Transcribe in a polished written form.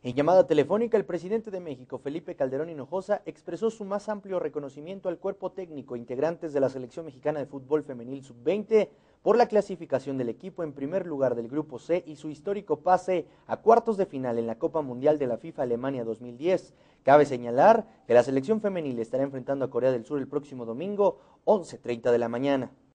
En llamada telefónica, el presidente de México, Felipe Calderón Hinojosa, expresó su más amplio reconocimiento al cuerpo técnico, integrantes de la Selección Mexicana de Fútbol Femenil Sub-20, por la clasificación del equipo en primer lugar del Grupo C y su histórico pase a cuartos de final en la Copa Mundial de la FIFA Alemania 2010. Cabe señalar que la selección femenil estará enfrentando a Corea del Sur el próximo domingo, 11:30 de la mañana.